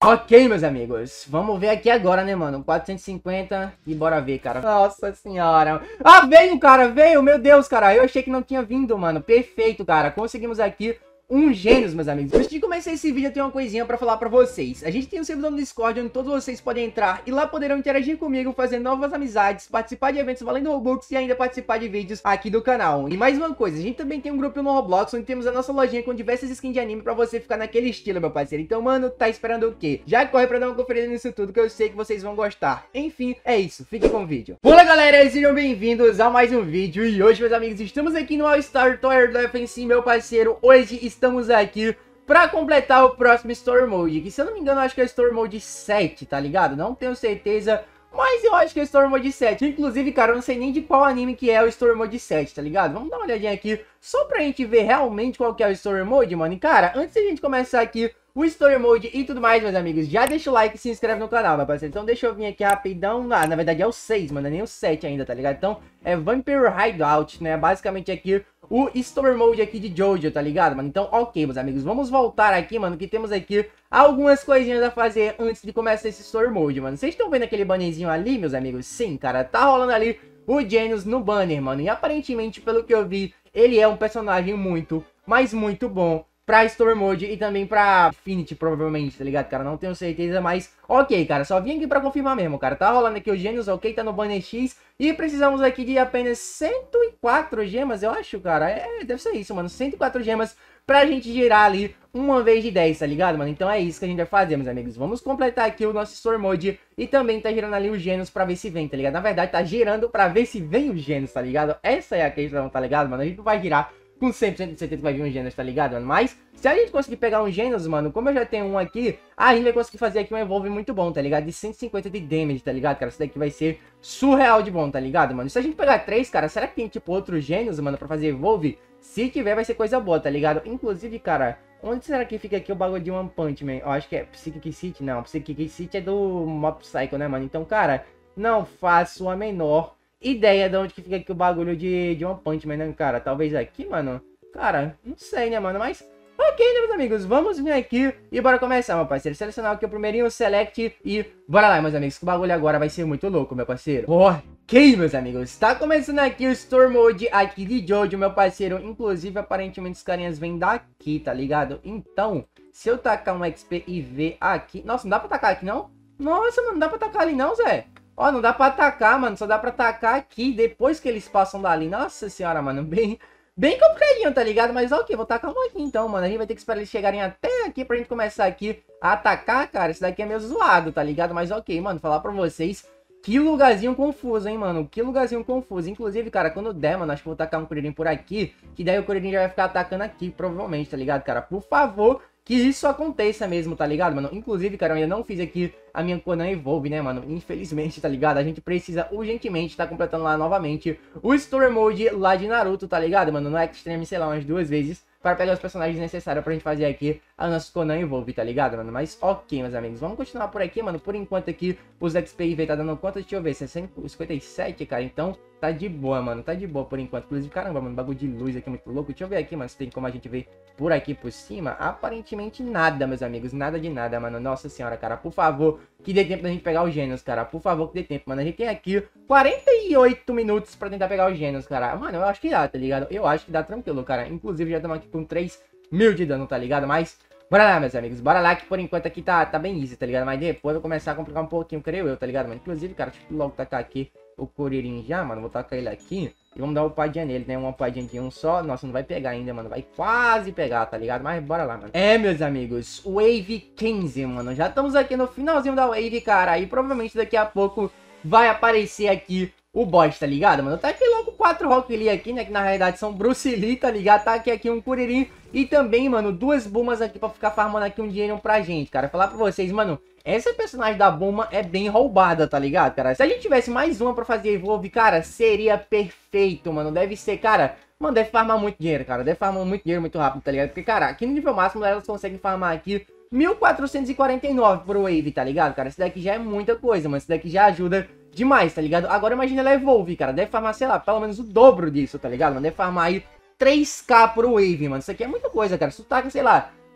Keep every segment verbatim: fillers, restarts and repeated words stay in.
Ok, meus amigos, vamos ver aqui agora, né, mano, quatrocentos e cinquenta e bora ver, cara. Nossa senhora. Ah, veio, cara, veio, meu Deus, cara, eu achei que não tinha vindo, mano. Perfeito, cara, conseguimos aqui um gênios, meus amigos. Antes de começar esse vídeo, eu tenho uma coisinha pra falar pra vocês. A gente tem um servidor no Discord, onde todos vocês podem entrar e lá poderão interagir comigo, fazer novas amizades, participar de eventos valendo Robux e ainda participar de vídeos aqui do canal. E mais uma coisa, a gente também tem um grupo no Roblox, onde temos a nossa lojinha com diversas skins de anime pra você ficar naquele estilo, meu parceiro. Então, mano, tá esperando o quê? Já corre pra dar uma conferida nisso tudo, que eu sei que vocês vão gostar. Enfim, é isso, fique com o vídeo. Olá, galera, sejam bem-vindos a mais um vídeo. E hoje, meus amigos, estamos aqui no All Star Tower Defense, meu parceiro. Hoje estamos aqui pra completar o próximo Story Mode, que se eu não me engano, eu acho que é o Story Mode sete, tá ligado? Não tenho certeza, mas eu acho que é o Story Mode sete. Inclusive, cara, eu não sei nem de qual anime que é o Story Mode sete, tá ligado? Vamos dar uma olhadinha aqui, só pra gente ver realmente qual que é o Story Mode, mano. E, cara, antes de a gente começar aqui o Story Mode e tudo mais, meus amigos, já deixa o like e se inscreve no canal, meu parceiro. Então deixa eu vir aqui rapidão. Ah, na verdade é o seis, mano, não é nem o sete ainda, tá ligado? Então é Vampire Hideout, né? Basicamente aqui o Story Mode aqui de Jojo, tá ligado, mano? Então, ok, meus amigos, vamos voltar aqui, mano, que temos aqui algumas coisinhas a fazer antes de começar esse Story Mode, mano. Vocês estão vendo aquele bannerzinho ali, meus amigos? Sim, cara, tá rolando ali o Genius no banner, mano. E aparentemente, pelo que eu vi, ele é um personagem muito, mas muito bom pra Story Mode e também pra Infinity, provavelmente, tá ligado, cara? Não tenho certeza, mas ok, cara, só vim aqui pra confirmar mesmo, cara. Tá rolando aqui o Gênios, ok, tá no banner X. E precisamos aqui de apenas cento e quatro gemas, eu acho, cara. É, deve ser isso, mano, cento e quatro gemas pra gente girar ali uma vez de dez, tá ligado, mano? Então é isso que a gente vai fazer, meus amigos. Vamos completar aqui o nosso Story Mode e também tá girando ali os Gênios pra ver se vem, tá ligado? Na verdade, tá girando pra ver se vem os Gênios, tá ligado? Essa é a questão, tá ligado, mano? A gente não vai girar com cem por cento de certeza que vai vir um Gênios, tá ligado, mano? Mas se a gente conseguir pegar um Gênios, mano, como eu já tenho um aqui, a gente vai conseguir fazer aqui um Evolve muito bom, tá ligado? De cento e cinquenta de damage, tá ligado, cara? Isso daqui vai ser surreal de bom, tá ligado, mano? Se a gente pegar três, cara, será que tem, tipo, outros Gênios, mano, pra fazer Evolve? Se tiver, vai ser coisa boa, tá ligado? Inclusive, cara, onde será que fica aqui o bagulho de One Punch Man? Eu acho que é Psychic City, não. Psychic City é do Mob Psycho, né, mano? Então, cara, não faço a menor ideia de onde que fica aqui o bagulho de, de One Punch Man, né, cara? Talvez aqui, mano? Cara, não sei, né, mano? Mas, ok, né, meus amigos? Vamos vir aqui e bora começar, meu parceiro. Selecionar aqui o primeirinho, Select e bora lá, meus amigos. Que o bagulho agora vai ser muito louco, meu parceiro. Ok, meus amigos. Tá começando aqui o Story Mode aqui de Jojo, meu parceiro. Inclusive, aparentemente, os carinhas vêm daqui, tá ligado? Então, se eu tacar um X P e ver aqui... Nossa, não dá pra tacar aqui, não? Nossa, mano, não dá pra tacar ali, não, Zé. Ó, não dá pra atacar, mano. Só dá pra atacar aqui depois que eles passam dali. Nossa senhora, mano. Bem, bem complicadinho, tá ligado? Mas ok, vou tacar um aqui então, mano. A gente vai ter que esperar eles chegarem até aqui pra gente começar aqui a atacar, cara. Esse daqui é meio zoado, tá ligado? Mas ok, mano. Falar pra vocês, que lugarzinho confuso, hein, mano. Que lugarzinho confuso. Inclusive, cara, quando der, mano, acho que vou tacar um Kuririn por aqui. Que daí o Kuririn já vai ficar atacando aqui, provavelmente, tá ligado, cara? Por favor, que isso aconteça mesmo, tá ligado, mano? Inclusive, cara, eu ainda não fiz aqui a minha Conan Evolve, né, mano? Infelizmente, tá ligado? A gente precisa urgentemente tá completando lá novamente o Story Mode lá de Naruto, tá ligado, mano? No Extreme, sei lá, umas duas vezes, para pegar os personagens necessários pra gente fazer aqui a nossa Conan Evolve, tá ligado, mano? Mas ok, meus amigos, vamos continuar por aqui, mano. Por enquanto aqui, os X P I V tá dando conta, deixa eu ver, cinquenta e sete, cara, então tá de boa, mano, tá de boa por enquanto. Inclusive, caramba, mano, bagulho de luz aqui muito louco. Deixa eu ver aqui, mano, se tem como a gente ver por aqui por cima. Aparentemente nada, meus amigos, nada de nada, mano. Nossa senhora, cara, por favor, que dê tempo da gente pegar os Gênios, cara. Por favor, que dê tempo, mano. A gente tem aqui quarenta e oito minutos pra tentar pegar os Gênios, cara. Mano, eu acho que dá, tá ligado? Eu acho que dá tranquilo, cara. Inclusive, já estamos aqui com três mil de dano, tá ligado? Mas bora lá, meus amigos, bora lá, que por enquanto aqui tá, tá bem easy, tá ligado? Mas depois vai começar a complicar um pouquinho, creio eu, tá ligado, mano? Inclusive, cara, deixa eu logo tacar aqui o Kuririn já, mano. Vou tacar ele aqui e vamos dar uma upadinha nele, né? Uma upadinha de um só. Nossa, não vai pegar ainda, mano. Vai quase pegar, tá ligado? Mas bora lá, mano. É, meus amigos, Wave quinze, mano. Já estamos aqui no finalzinho da Wave, cara. E provavelmente daqui a pouco vai aparecer aqui o boss, tá ligado, mano? Tá aqui logo quatro Rock Lee aqui, né? Que na realidade são Bruce Lee, tá ligado? Tá aqui, aqui um Kuririn e também, mano, duas Bumas aqui pra ficar farmando aqui um dinheiro pra gente, cara. Falar pra vocês, mano, essa personagem da Buma é bem roubada, tá ligado, cara? Se a gente tivesse mais uma pra fazer Evolve, cara, seria perfeito, mano. Deve ser, cara... Mano, deve farmar muito dinheiro, cara. Deve farmar muito dinheiro muito rápido, tá ligado? Porque, cara, aqui no nível máximo elas conseguem farmar aqui mil quatrocentos e quarenta e nove por Wave, tá ligado, cara? Isso daqui já é muita coisa, mano. Isso daqui já ajuda demais, tá ligado? Agora imagina ela Evolve, cara. Deve farmar, sei lá, pelo menos o dobro disso, tá ligado, mano? Deve farmar aí três K por Wave, mano. Isso aqui é muita coisa, cara. Se tu taca, sei lá,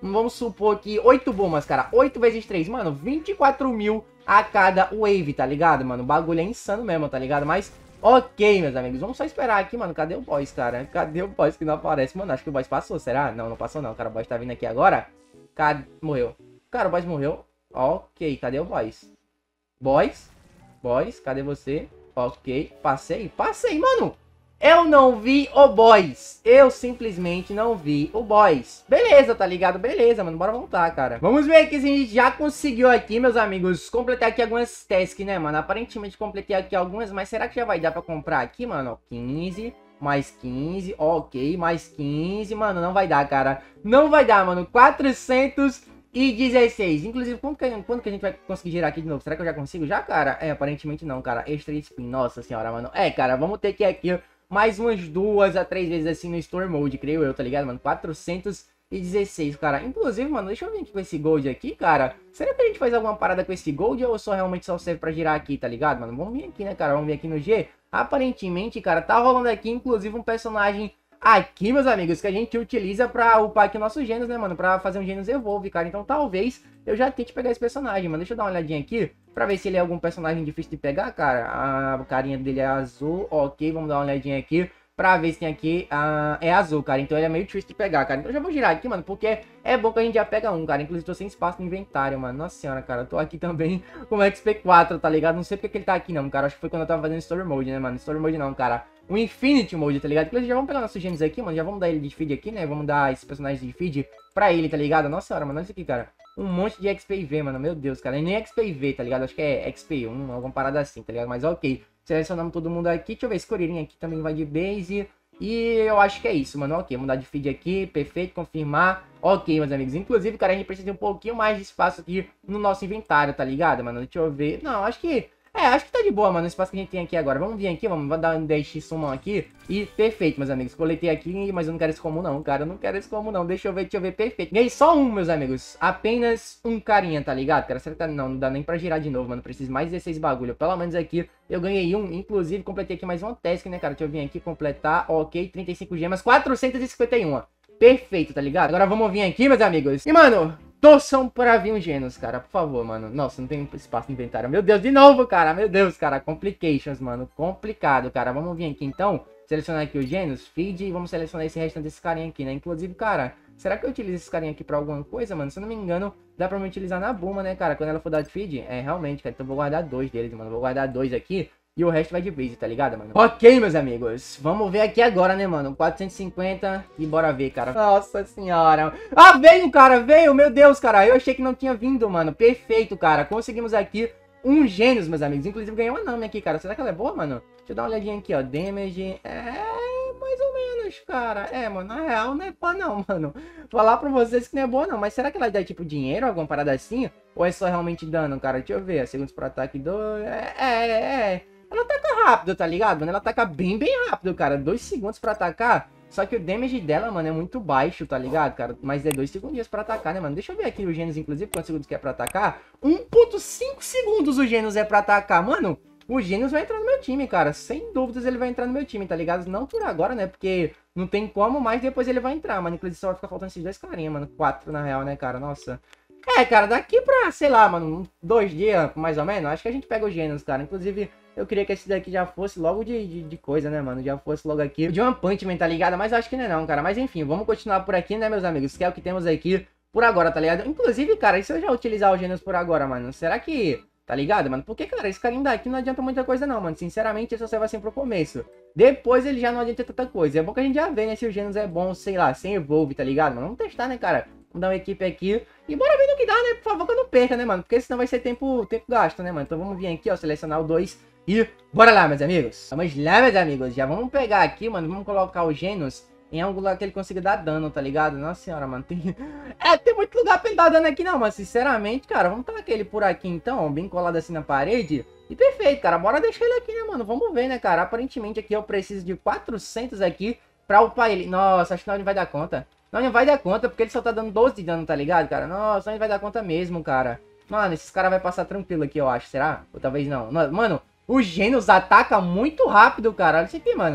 Vamos supor que oito bombas, cara. oito vezes três, mano, vinte e quatro mil a cada wave, tá ligado, mano? O bagulho é insano mesmo, tá ligado? Mas, ok, meus amigos. Vamos só esperar aqui, mano. Cadê o boss, cara? Cadê o boss que não aparece? Mano, acho que o boss passou, será? Não, não passou não, cara. O boss tá vindo aqui agora. Cadê? Morreu. Cara, o boss morreu. Ok, cadê o boss? Boss? Boss, cadê você? Ok, passei. Passei, mano. Eu não vi o boss. Eu simplesmente não vi o boss. Beleza, tá ligado? Beleza, mano. Bora voltar, cara. Vamos ver aqui se a gente já conseguiu aqui, meus amigos, completar aqui algumas tasks, né, mano? Aparentemente completei aqui algumas, mas será que já vai dar pra comprar aqui, mano? quinze, mais quinze, ok, mais quinze. Mano, não vai dar, cara. Não vai dar, mano. quatrocentos e dezesseis. Inclusive, quando que, quando que a gente vai conseguir girar aqui de novo? Será que eu já consigo? Já, cara? É, aparentemente não, cara. Extra spin. Nossa senhora, mano. É, cara, vamos ter que ir aqui mais umas duas a três vezes assim no Store Mode, creio eu, tá ligado, mano? quatrocentos e dezesseis, cara. Inclusive, mano, deixa eu vir aqui com esse Gold aqui, cara. Será que a gente faz alguma parada com esse Gold ou só realmente só serve pra girar aqui, tá ligado, mano? Vamos vir aqui, né, cara? Vamos vir aqui no G. Aparentemente, cara, tá rolando aqui, inclusive, um personagem aqui, meus amigos, que a gente utiliza pra upar aqui o nosso Genos, né, mano? Pra fazer um Genos Evolve, cara. Então, talvez eu já tente pegar esse personagem, mano. Deixa eu dar uma olhadinha aqui pra ver se ele é algum personagem difícil de pegar, cara. A carinha dele é azul. Ok, vamos dar uma olhadinha aqui pra ver se tem aqui, uh, é azul, cara. Então ele é meio triste de pegar, cara. Então eu já vou girar aqui, mano, porque é bom que a gente já pega um, cara. Inclusive tô sem espaço no inventário, mano. Nossa senhora, cara. Eu tô aqui também com o X P quatro, tá ligado? Não sei porque que ele tá aqui, não, cara. Acho que foi quando eu tava fazendo Story Mode, né, mano? Story Mode não, cara. O Infinity Mode, tá ligado? Inclusive já vamos pegar nossos genes aqui, mano. Já vamos dar ele de feed aqui, né? Vamos dar esse personagem de feed pra ele, tá ligado? Nossa senhora, mano. Olha isso aqui, cara. Um monte de X P I V, mano. Meu Deus, cara. E nem X P I V, tá ligado? Acho que é X P um, alguma parada assim, tá ligado? Mas ok. Selecionamos todo mundo aqui. Deixa eu ver. Esse Coririnha aqui também vai de base. E eu acho que é isso, mano. Ok, mudar de feed aqui, perfeito, confirmar. Ok, meus amigos. Inclusive, cara, a gente precisa de um pouquinho mais de espaço aqui no nosso inventário, tá ligado, mano? Deixa eu ver. Não, acho que... É, acho que tá de boa, mano, o espaço que a gente tem aqui agora. Vamos vir aqui, vamos dar um dez x summon aqui. E perfeito, meus amigos. Coletei aqui, mas eu não quero esse comum não, cara. Eu não quero esse comum não. Deixa eu ver, deixa eu ver. Perfeito. Ganhei só um, meus amigos. Apenas um carinha, tá ligado, cara? Será que tá... Não, não dá nem pra girar de novo, mano. Preciso mais dezesseis bagulho. Pelo menos aqui eu ganhei um. Inclusive, completei aqui mais uma task, né, cara? Deixa eu vir aqui completar. Ok, trinta e cinco gemas. quatrocentos e cinquenta e um. Perfeito, tá ligado? Agora vamos vir aqui, meus amigos. E, mano... torçam pra vir um Genos, cara, por favor, mano. Nossa, não tem espaço no inventário. Meu Deus, de novo, cara. Meu Deus, cara. Complications, mano. Complicado, cara. Vamos vir aqui, então. Selecionar aqui o Genos, feed. E vamos selecionar esse restante desse carinha aqui, né? Inclusive, cara, será que eu utilizo esse carinha aqui pra alguma coisa, mano? Se eu não me engano, dá pra me utilizar na Buma, né, cara? Quando ela for dar de feed. É, realmente, cara. Então eu vou guardar dois deles, mano. Vou guardar dois aqui. E o resto vai de base, tá ligado, mano? Ok, meus amigos. Vamos ver aqui agora, né, mano? quatrocentos e cinquenta e bora ver, cara. Nossa senhora. Ah, veio, cara. Veio. Meu Deus, cara. Eu achei que não tinha vindo, mano. Perfeito, cara. Conseguimos aqui um Genos, meus amigos. Inclusive, ganhei uma Nami aqui, cara. Será que ela é boa, mano? Deixa eu dar uma olhadinha aqui, ó. Damage. É... mais ou menos, cara. É, mano. Na real, não é pá, não, mano. Falar pra vocês que não é boa, não. Mas será que ela dá, tipo, dinheiro, alguma parada assim? Ou é só realmente dano, cara? Deixa eu ver. Segundos pro ataque do... É, é, é... Ela ataca rápido, tá ligado, mano? Ela ataca bem, bem rápido, cara. Dois segundos pra atacar. Só que o damage dela, mano, é muito baixo, tá ligado, cara? Mas é dois segundinhos pra atacar, né, mano? Deixa eu ver aqui o Genos, inclusive, quantos segundos que é pra atacar. um ponto cinco segundos o Genos é pra atacar. Mano, o Genos vai entrar no meu time, cara. Sem dúvidas ele vai entrar no meu time, tá ligado? Não por agora, né? Porque não tem como, mas depois ele vai entrar, mano. Inclusive só vai ficar faltando esses dois carinha, mano. Quatro, na real, né, cara? Nossa... É, cara, daqui pra, sei lá, mano, dois dias, mais ou menos, acho que a gente pega o Genos, cara. Inclusive, eu queria que esse daqui já fosse logo de, de, de coisa, né, mano? Já fosse logo aqui de One Punch Man, tá ligado? Mas acho que não é não, cara. Mas enfim, vamos continuar por aqui, né, meus amigos? Que é o que temos aqui por agora, tá ligado? Inclusive, cara, e se eu já utilizar o Genos por agora, mano? Será que... Tá ligado, mano? Porque, cara, esse carinha daqui não adianta muita coisa não, mano. Sinceramente, ele só serve assim pro começo. Depois ele já não adianta tanta coisa. É bom que a gente já vê, né, se o Genos é bom, sei lá, sem Evolve, tá ligado, mano? Vamos testar, né, cara? Vamos dar uma equipe aqui. E bora ver no que dá, né? Por favor, que eu não perca, né, mano? Porque senão vai ser tempo, tempo gasto, né, mano? Então vamos vir aqui, ó, selecionar o dois. E bora lá, meus amigos. Vamos lá, meus amigos. Já vamos pegar aqui, mano. Vamos colocar o Genos em algum lugar que ele consiga dar dano, tá ligado? Nossa senhora, mano. Tem... É, tem muito lugar pra ele dar dano aqui, não, mas sinceramente, cara, vamos colocar ele por aqui, então, bem colado assim na parede. E perfeito, cara. Bora deixar ele aqui, né, mano? Vamos ver, né, cara? Aparentemente aqui eu preciso de quatrocentos aqui pra upar ele. Nossa, acho que não ele vai dar conta. Não, não vai dar conta, porque ele só tá dando doze de dano, tá ligado, cara? Nossa, não vai dar conta mesmo, cara. Mano, esses caras vai passar tranquilo aqui, eu acho. Será? Ou talvez não. Mano, o Genos ataca muito rápido, cara. Olha isso aqui, mano.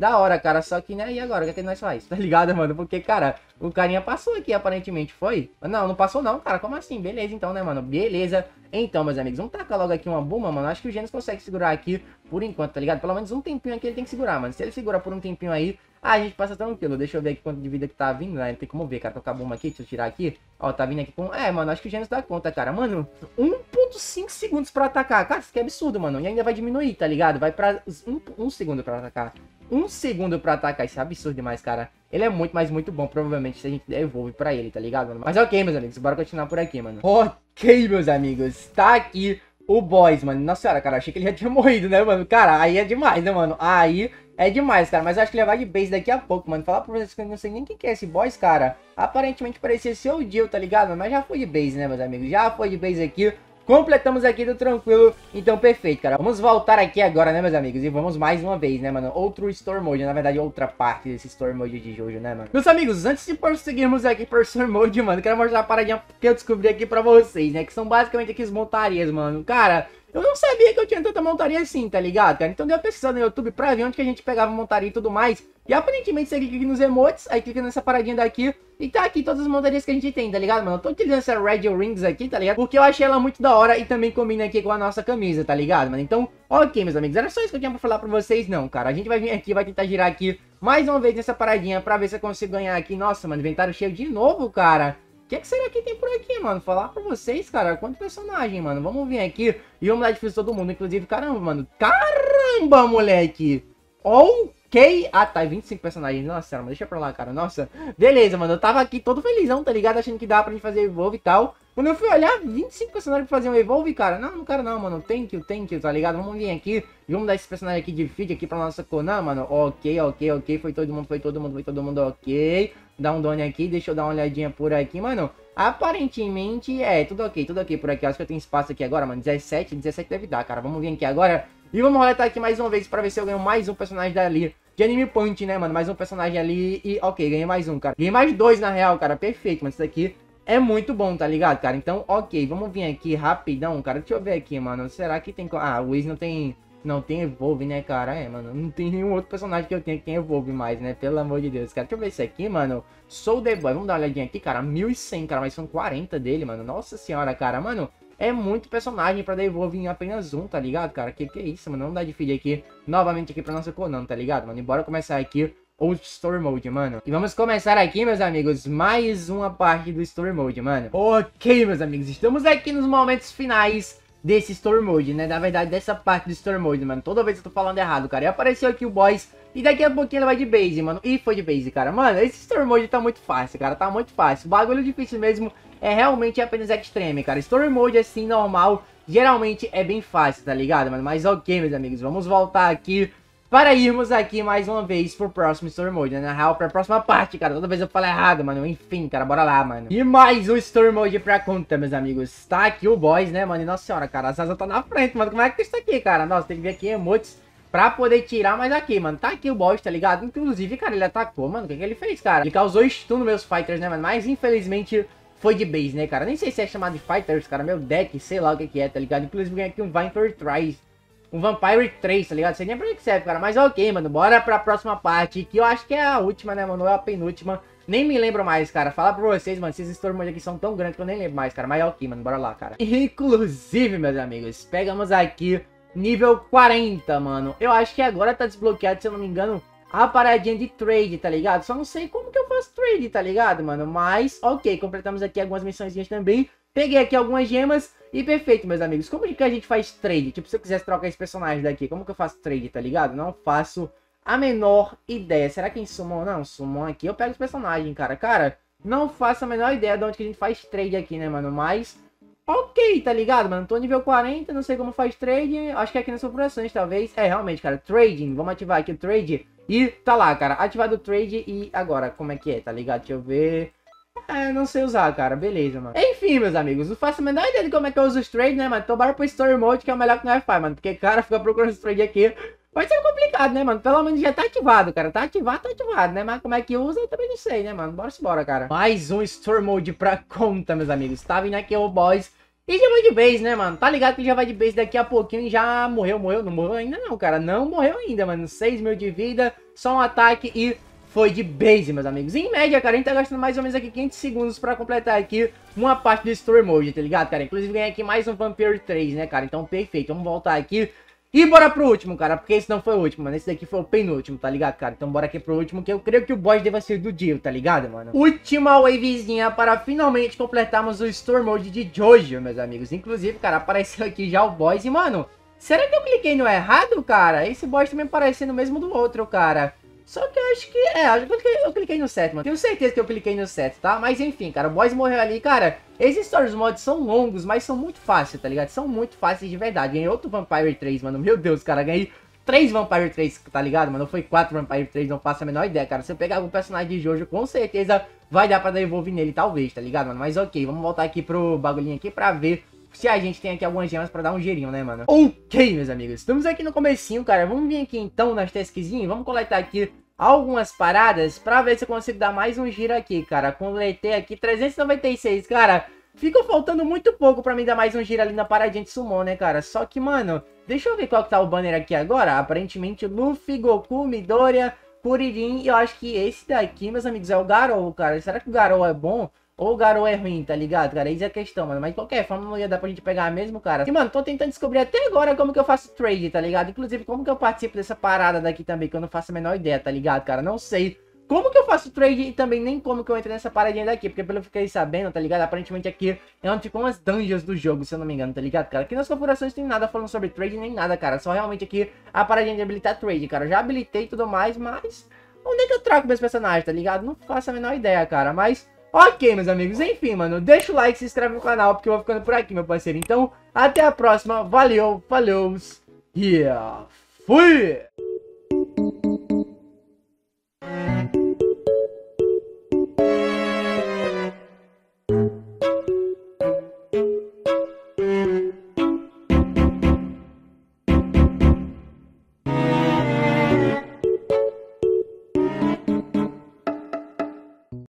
Da hora, cara. Só que, né? E agora? O que é que nós faz? Tá ligado, mano? Porque, cara, o carinha passou aqui, aparentemente. Foi? Não, não passou não, cara. Como assim? Beleza, então, né, mano? Beleza. Então, meus amigos, vamos tacar logo aqui uma bomba, mano. Acho que o Genos consegue segurar aqui por enquanto, tá ligado? Pelo menos um tempinho aqui ele tem que segurar, mano. Se ele segura por um tempinho aí, a gente passa tranquilo. Deixa eu ver aqui quanto de vida que tá vindo, né? Não tem como ver, cara. Tocar a bomba aqui, deixa eu tirar aqui. Ó, tá vindo aqui com... É, mano, acho que o Genos dá conta, cara. Mano, um ponto cinco segundos pra atacar. Cara, isso aqui é absurdo, mano. E ainda vai diminuir, tá ligado? Vai pra um, um segundo pra atacar. Um segundo pra atacar. Isso é absurdo demais, cara. Ele é muito, mas muito bom, provavelmente, se a gente der evolve pra ele, tá ligado, mano? Mas ok, meus amigos. Bora continuar por aqui, mano. Ok, meus amigos. Tá aqui o boss, mano. Nossa senhora, cara. Achei que ele já tinha morrido, né, mano? Cara, aí é demais, né, mano? Aí... é demais, cara, mas eu acho que ele vai de base daqui a pouco, mano. Falar pra vocês que eu não sei nem quem que é esse boss, cara. Aparentemente parecia ser o Jill, tá ligado? Mas já foi de base, né, meus amigos? Já foi de base aqui. Completamos aqui do tranquilo. Então, perfeito, cara. Vamos voltar aqui agora, né, meus amigos? E vamos mais uma vez, né, mano? Outro Store Mode. Na verdade, outra parte desse Store Mode de Jojo, né, mano? Meus amigos, antes de prosseguirmos aqui por Store Mode, mano, quero mostrar a paradinha que eu descobri aqui pra vocês, né? Que são basicamente aqui as montarias, mano. Cara... eu não sabia que eu tinha tanta montaria assim, tá ligado, cara? Então deu uma pesquisada no YouTube pra ver onde que a gente pegava montaria e tudo mais. E aparentemente você clica aqui nos emotes, aí clica nessa paradinha daqui e tá aqui todas as montarias que a gente tem, tá ligado, mano? Eu tô utilizando essa Red Rings aqui, tá ligado? Porque eu achei ela muito da hora e também combina aqui com a nossa camisa, tá ligado, mano? Então, ok, meus amigos, era só isso que eu tinha pra falar pra vocês, não, cara. A gente vai vir aqui, vai tentar girar aqui mais uma vez nessa paradinha pra ver se eu consigo ganhar aqui. Nossa, mano, inventário cheio de novo, cara. O que, que será que tem por aqui, mano? Falar pra vocês, cara, quanto personagem, mano. Vamos vir aqui e vamos dar difícil todo mundo. Inclusive, caramba, mano. Caramba, moleque. Ok. Ah, tá. vinte e cinco personagens. Nossa, mano. Deixa pra lá, cara. Nossa. Beleza, mano. Eu tava aqui todo felizão, tá ligado? Achando que dava pra gente fazer evolve e tal. Quando eu fui olhar, vinte e cinco personagens pra fazer um evolve, cara. Não, não quero não, mano. Thank you, thank you, tá ligado? Vamos vir aqui e vamos dar esse personagem aqui de feed aqui pra nossa Conan, mano. Ok, ok, ok. Foi todo mundo, foi todo mundo, foi todo mundo, ok. Dá um done aqui, deixa eu dar uma olhadinha por aqui, mano. Aparentemente, é, tudo ok, tudo ok por aqui. Acho que eu tenho espaço aqui agora, mano. dezessete, dezessete deve dar, cara. Vamos vir aqui agora e vamos roletar aqui mais uma vez pra ver se eu ganho mais um personagem dali. De Anime Point, né, mano? Mais um personagem ali e, ok, ganhei mais um, cara. Ganhei mais dois, na real, cara. Perfeito, mas isso aqui é muito bom, tá ligado, cara? Então, ok, vamos vir aqui rapidão, cara. Deixa eu ver aqui, mano. Será que tem... ah, o Wiz não tem... não tem evolve, né, cara? É, mano, não tem nenhum outro personagem que eu tenha que tem evolve mais, né? Pelo amor de Deus, cara. Deixa eu ver isso aqui, mano. Sou The Boy. Vamos dar uma olhadinha aqui, cara. mil e cem, cara. Mas são quarenta dele, mano. Nossa senhora, cara. Mano, é muito personagem pra dar evolve em apenas um, tá ligado, cara? Que que é isso, mano? Vamos dar de feed aqui, novamente aqui pra nossa Conan, tá ligado, mano? E bora começar aqui o Story Mode, mano. E vamos começar aqui, meus amigos, mais uma parte do Story Mode, mano. Ok, meus amigos. Estamos aqui nos momentos finais desse Story Mode, né? Na verdade, dessa parte do Story Mode, mano. Toda vez eu tô falando errado, cara. E apareceu aqui o boss. E daqui a pouquinho ele vai de base, mano. E foi de base, cara. Mano, esse Story Mode tá muito fácil, cara. Tá muito fácil. O bagulho difícil mesmo é realmente apenas extreme, cara. Story Mode, assim, normal, geralmente é bem fácil, tá ligado, mano? Mas ok, meus amigos. Vamos voltar aqui para irmos aqui mais uma vez pro próximo Story Mode, né? Na real, pra próxima parte, cara. Toda vez eu falo errado, mano. Enfim, cara, bora lá, mano. E mais um Story Mode pra conta, meus amigos. Tá aqui o boss, né, mano? E nossa senhora, cara, a Zaza tá na frente, mano. Como é que tá isso aqui, cara? Nossa, tem que ver aqui emotes pra poder tirar, mas aqui, mano. Tá aqui o boss, tá ligado? Inclusive, cara, ele atacou, mano. O que que ele fez, cara? Ele causou stun nos meus fighters, né, mano? Mas, infelizmente, foi de base, né, cara? Nem sei se é chamado de fighters, cara. Meu deck, sei lá o que que é, tá ligado? Inclusive, ganhei aqui um Viper Tries. Um Vampire três, tá ligado? Sei nem pra que serve, cara. Mas ok, mano. Bora pra próxima parte. Que eu acho que é a última, né, mano? Ou é a penúltima. Nem me lembro mais, cara. Falar pra vocês, mano. Esses Story Mode aqui são tão grandes que eu nem lembro mais, cara. Mas ok, mano. Bora lá, cara. Inclusive, meus amigos, pegamos aqui nível quarenta, mano. Eu acho que agora tá desbloqueado, se eu não me engano, a paradinha de trade, tá ligado? Só não sei como que eu faço trade, tá ligado, mano? Mas, ok. Completamos aqui algumas missõezinhas também. Peguei aqui algumas gemas e perfeito, meus amigos. Como que a gente faz trade? Tipo, se eu quisesse trocar esse personagem daqui, como que eu faço trade, tá ligado? Não faço a menor ideia. Será que em Summon? Não, Summon aqui eu pego os personagens, cara. Cara, não faço a menor ideia de onde que a gente faz trade aqui, né, mano? Mas, ok, tá ligado, mano? Tô nível quarenta, não sei como faz trade. Acho que é aqui nas operações, talvez. É, realmente, cara, trading. Vamos ativar aqui o trade. E tá lá, cara, ativado o trade. E agora, como é que é, tá ligado? Deixa eu ver... É, não sei usar, cara. Beleza, mano. Enfim, meus amigos. Não faço a menor ideia de como é que eu uso os trade, né, mano? Então bora pro Story Mode, que é o melhor que nós faz, mano. Porque, cara, fica procurando os trade aqui. Vai ser complicado, né, mano? Pelo menos já tá ativado, cara. Tá ativado, tá ativado, né? Mas como é que usa, eu também não sei, né, mano? Bora se bora, cara. Mais um Story Mode pra conta, meus amigos. Tá vindo aqui o boss. E já vai de base, né, mano? Tá ligado que já vai de base daqui a pouquinho e já morreu, morreu. Não morreu ainda não, cara. Não morreu ainda, mano. seis mil de vida. só um ataque e foi de base, meus amigos. Em média, cara, a gente tá gastando mais ou menos aqui quinhentos segundos pra completar aqui uma parte do Story Mode, tá ligado, cara? Inclusive ganhei aqui mais um Vampire três, né, cara? Então, perfeito. Vamos voltar aqui e bora pro último, cara, porque esse não foi o último, mano. Esse daqui foi o penúltimo, tá ligado, cara? Então bora aqui pro último, que eu creio que o boss deva ser do Dio, tá ligado, mano? Última wavezinha para finalmente completarmos o Story Mode de Jojo, meus amigos. Inclusive, cara, apareceu aqui já o boss e, mano, será que eu cliquei no errado, cara? Esse boss também parece no mesmo do outro, cara. Só que eu acho que... É, acho que eu cliquei, eu cliquei no set, mano. Tenho certeza que eu cliquei no set, tá? Mas enfim, cara, o boss morreu ali, cara. Esses Stories Mods são longos, mas são muito fáceis, tá ligado? São muito fáceis de verdade. Ganhei outro Vampire três, mano. Meu Deus, cara, ganhei três Vampire três, tá ligado, mano? Foi quatro Vampire três, não faço a menor ideia, cara. Se eu pegar algum personagem de Jojo, com certeza vai dar pra dar evolve nele, talvez, tá ligado, mano? Mas ok, vamos voltar aqui pro bagulhinho aqui pra ver se a gente tem aqui algumas gemas pra dar um girinho, né, mano? Ok, meus amigos. Estamos aqui no comecinho, cara. Vamos vir aqui, então, nas taskzinhas. Vamos coletar aqui algumas paradas pra ver se eu consigo dar mais um giro aqui, cara. Coletei aqui trezentos e noventa e seis, cara. Fica faltando muito pouco pra mim dar mais um giro ali na paradinha de summon, né, cara? Só que, mano, deixa eu ver qual que tá o banner aqui agora. Aparentemente, Luffy, Goku, Midoriya, Kuririn. E eu acho que esse daqui, meus amigos, é o Garou, cara. Será que o Garou é bom? Ou o Garou é ruim, tá ligado, cara? Isso é a questão, mano. Mas de qualquer forma não ia dar pra gente pegar mesmo, cara. E, mano, tô tentando descobrir até agora como que eu faço trade, tá ligado? Inclusive, como que eu participo dessa parada daqui também, que eu não faço a menor ideia, tá ligado, cara? Não sei como que eu faço trade e também nem como que eu entro nessa paradinha daqui. Porque pelo que eu fiquei sabendo, tá ligado? Aparentemente aqui é onde ficam as dungeons do jogo, se eu não me engano, tá ligado, cara? Aqui nas configurações tem nada falando sobre trade nem nada, cara. Só realmente aqui a paradinha de habilitar trade, cara. Eu já habilitei e tudo mais, mas onde é que eu trago meus personagens, tá ligado? Não faço a menor ideia, cara, mas... Ok, meus amigos, enfim, mano, deixa o like, se inscreve no canal, porque eu vou ficando por aqui, meu parceiro. Então, até a próxima, valeu, falou, e yeah, fui!